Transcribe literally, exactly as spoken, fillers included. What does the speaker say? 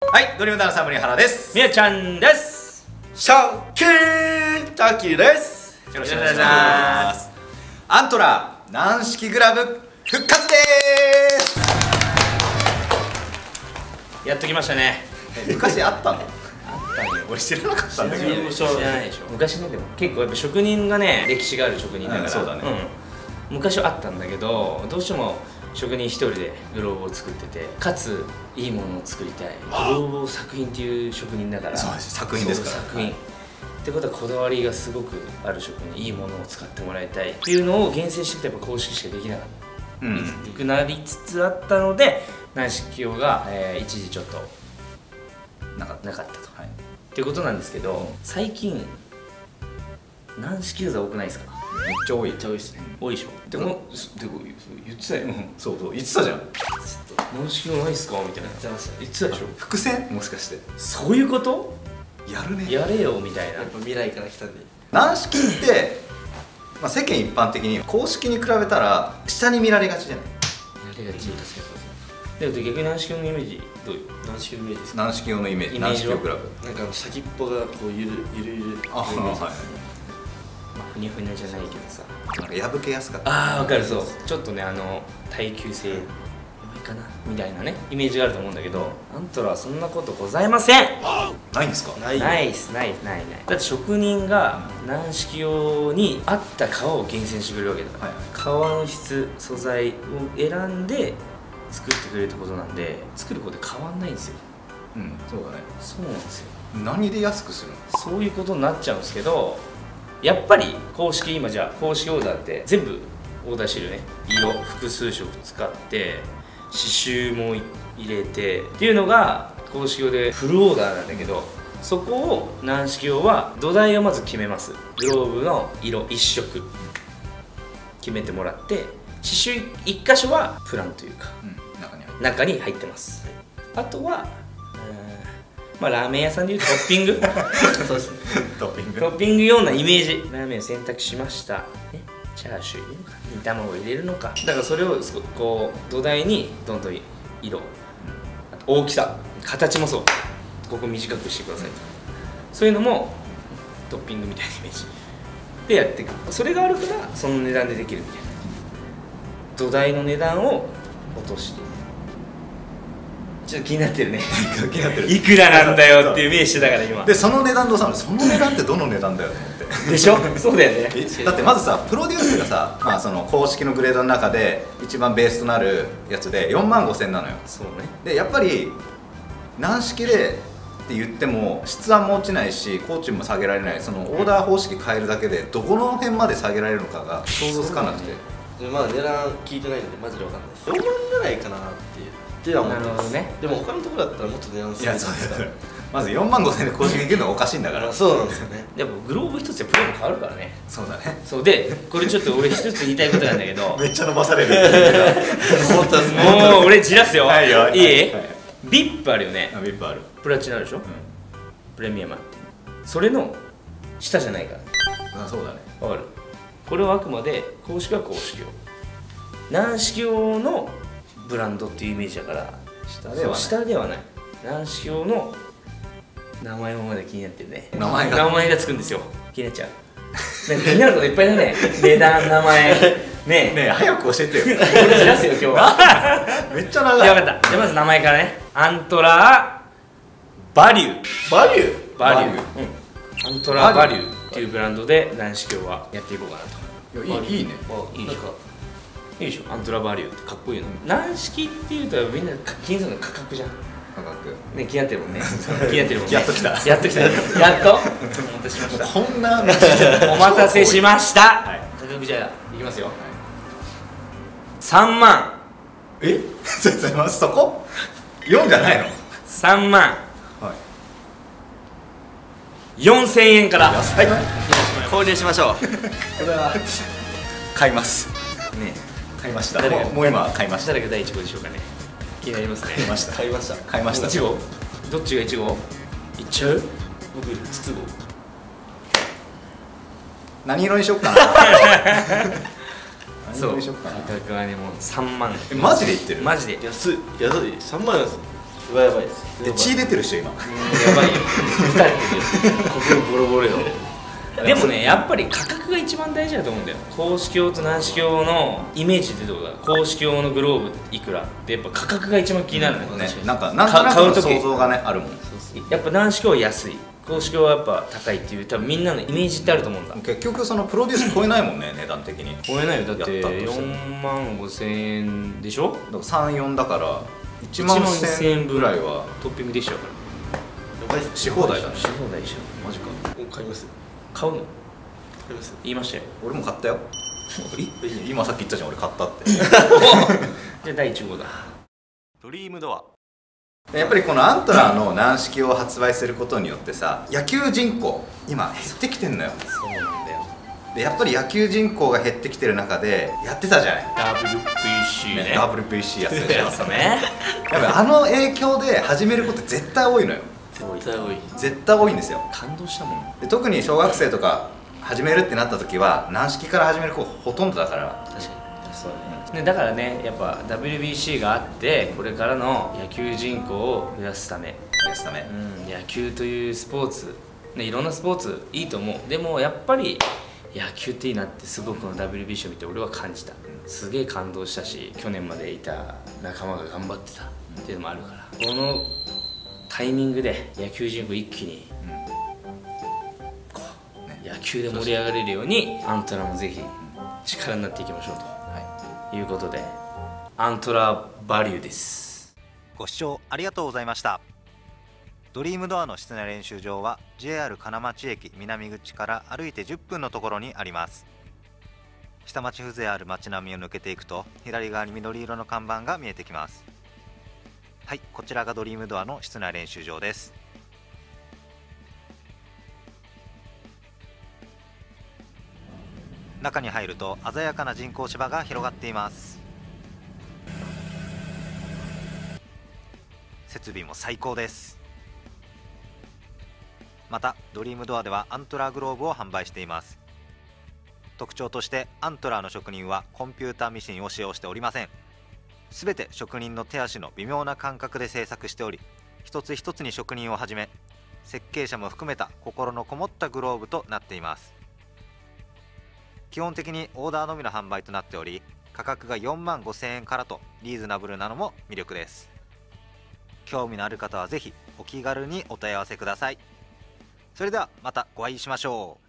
はい、ドリームダンサー森原です。 みやちゃんです。 シャンキータキです。 よろしくお願いします。アントラ軟式グラブ復活でーす。 やっときましたね。 昔あったの？ あったんよ。 俺知らなかったんだけど。 知らないでしょ。昔ね、でも結構やっぱ職人がね、歴史がある職人だから、うん、 そうだね、 うん、昔はあったんだけど、どうしても職人一人でグローブを作ってて、かついいものを作りたい、グローブを作品っていう職人だから。 そうです、作品ですから。 作品ってことはこだわりがすごくある職人、いいものを使ってもらいたいっていうのを厳選していくとやっぱ公式しかできなかった、うん、くなりつつあったので、軟式用が、えー、一時ちょっとなかった、なかったと、はい、っていうことなんですけど、最近軟式ユーザー多くないですか？ めっちゃ多い。 めっちゃ多いですね。多いでしょ。でも、でも言ってたよ。 そうそう、言ってたじゃん。 軟式用ないっすかみたいな。言ってたでしょ。 伏線もしかして。 そういうこと？ やるね。 やれよみたいな。 やっぱ未来から来たんで。 軟式って、まあ世間一般的に公式に比べたら下に見られがちじゃない？ 見られがちですけど。でも逆に軟式用のイメージどういう？ 軟式用のイメージですか？ 軟式用のイメージ。軟式用グラブ。 なんか先っぽがこうゆるゆるゆる。 あ、はい。 ふにゃふにゃじゃないけどさ、 なんか破けやすかった。 ああ、分かる。そう、ちょっとね、あの耐久性弱いかなみたいなねイメージがあると思うんだけど、アントラはそんなことございません。 ないんですか？ ないないっす、ないないない。だって職人が軟式用に合った革を厳選してくれるわけだから、はい、革の質、素材を選んで作ってくれるってことなんで、作ることで変わんないんですよ。 うん、そうだね。 そうなんですよ。 何で安くするの？そういうことになっちゃうんですけど、やっぱり公式、今じゃあ公式オーダーって全部オーダーしてるね。色複数色使って刺繍も入れてっていうのが公式用でフルオーダーなんだけど、そこを軟式用は土台をまず決めます。グローブの色一色決めてもらって、刺繍一箇所はプランというか、うん、中に入って中に入ってます。あとはまあラーメン屋さんでいうトッピングそうですね、トッピングトッピングようなイメージ。ラーメンを選択しました、ね、チャーシュー入れるのか煮卵入れるのか、だからそれをこう土台にどんどん色、あと大きさ、形もそう、ここ短くしてくださいと、そういうのもトッピングみたいなイメージでやっていく。それがあるからその値段でできるみたいな。土台の値段を落として、ちょっと気になってるね気になってる。 いくらなんだよっていう目してたから今で、その値段どうしたの？その値段ってどの値段だよと思ってでしょそうだよね。 だってまずさ、プロデュースがさ、まあその公式のグレードの中で一番ベースとなるやつでよんまんごせんなのよ。 そうね。 で、やっぱり軟式でって言っても質感も落ちないし、工賃も下げられない。そのオーダー方式変えるだけでどこの辺まで下げられるのかが想像つかなくて、 まだ値段聞いてないのでマジで分かんないです。よんまんぐらいかなっていうっては思ってます。ね、でも他のところだったらもっと値段するんですか。 まずよんまんごせんで公式できるのはおかしいんだから。 そうなんですよね。 でもグローブ一つでプロも変わるからね。 そうだね。 そうで、これちょっと俺一つ言いたいことなんだけどめっちゃ伸ばされる思ったっす。もう俺じらすよ。 はいよ。 いい？ ビップ あるよね。 ビップ ある。 プラチナあるでしょ、プレミアム。それの下じゃないから。 あ、そうだね。 わかる。これはあくまで公式は公式用、軟式用のブランドっていうイメージだから、下ではない。下ではない。軟式用の名前もまだ気になってるね。 名前が名前がつくんですよ。気になっちゃう。気になることいっぱいだね。値段、名前。ねえ。 ねえ、早く教えてよ。 俺じらすよ今日は。 めっちゃ長い。 いや、分かった。じゃあまず名前からね。アントラーバリュー。 バリュー。 バリュー。うん。アントラーバリューっていうブランドで軟式用はやっていこうかなと。 いや、いいね。 いいでしょ。いいでしょ。アントラバリューってかっこいいの。軟式っていうとみんな気にするの価格じゃん。 価格ね、気になってるもんね。気になってるもんね。 やっと来た。 やっと来た。やっと。お待たせしました。 こんなお待たせしました。価格じゃあいきますよ。さんまん。 え？そこ？よんじゃないの？ さんまん。よんせんえんから。 はい。 購入しましょう。 これは買います。ね、買いました。もう今買いました。 誰がだいいち号でしょうかね。気になりますね。 買いました。 買いました。 買いました。 いち号？どっちがいち号？いっちゃう？僕筒号。 何色にしよっかな。何色にしよっかな。 価格はねもうさんまん。 え、マジで言ってる？ マジで。 安い。安い。さんまんです。 それはやばいです。 で血出てる人今やばいよふたりでここボロボロよでもね、やっぱり価格が一番大事だと思うんだよ。硬式用と軟式用のイメージってどうだ。硬式用のグローブいくらってやっぱ価格が一番気になるんだよね。 なんかなんとなくの想像がねあるもん。 やっぱ軟式用は安い、硬式用はやっぱ高いっていう多分みんなのイメージってあると思うんだ。 結局そのプロデュース超えないもんね値段的に。 超えないよ、だってよんまんごせんえんでしょ。 だからさん、よんだからいちまんせんえんぐらいはトッピングでしょ。からやばいっす。 し放題だね。 し放題でしょ。 マジか。 買いますよ。 買うの？ 買いますよ。 言いましたよ。 俺も買ったよ。今さっき言ったじゃん俺買ったってじゃあだいいち号だ。 ドリームドア。やっぱりこのアントラーの軟式を発売することによってさ、野球人口今減ってきてんのよ。 そうなんだよ。 でやっぱり野球人口が減ってきてる中でやってたじゃないダブリューピーシー ね。 ダブリューピーシー やってたじゃんやつね。 やっぱあの影響で始めること絶対多いのよ。 絶対多い。 絶対多いんですよ。 感動したもん。 で特に小学生とか始めるってなった時は軟式から始める子ほとんどだから。 確かに。 そうね。でだからね、やっぱ ダブリュービーシー があってこれからの野球人口を増やすため、 増やすため、 うん、野球というスポーツ、ね、いろんなスポーツいいと思う。でもやっぱり野球っていいなってすごくこの ダブリュービーシー を見て俺は感じた。すげえ感動したし、去年までいた仲間が頑張ってたっていうのもあるから、このタイミングで野球人口一気に、 うんこうね、野球で盛り上がれるようにアントラもぜひ力になっていきましょうと、はい、いうことでアントラバリューです。 ご視聴ありがとうございました。ドリームドアの室内練習場は ジェイアール 金町駅南口から歩いてじゅっぷんのところにあります。下町風情ある街並みを抜けていくと左側に緑色の看板が見えてきます。はい、こちらがドリームドアの室内練習場です。中に入ると鮮やかな人工芝が広がっています。設備も最高です。またドリームドアではアントラーグローブを販売しています。特徴としてアントラーの職人はコンピューターミシンを使用しておりません。すべて職人の手足の微妙な感覚で製作しており、一つ一つに職人をはじめ設計者も含めた心のこもったグローブとなっています。基本的にオーダーのみの販売となっており、価格がよんまんごせんえんからとリーズナブルなのも魅力です。興味のある方はぜひお気軽にお問い合わせください。それではまたお会いしましょう。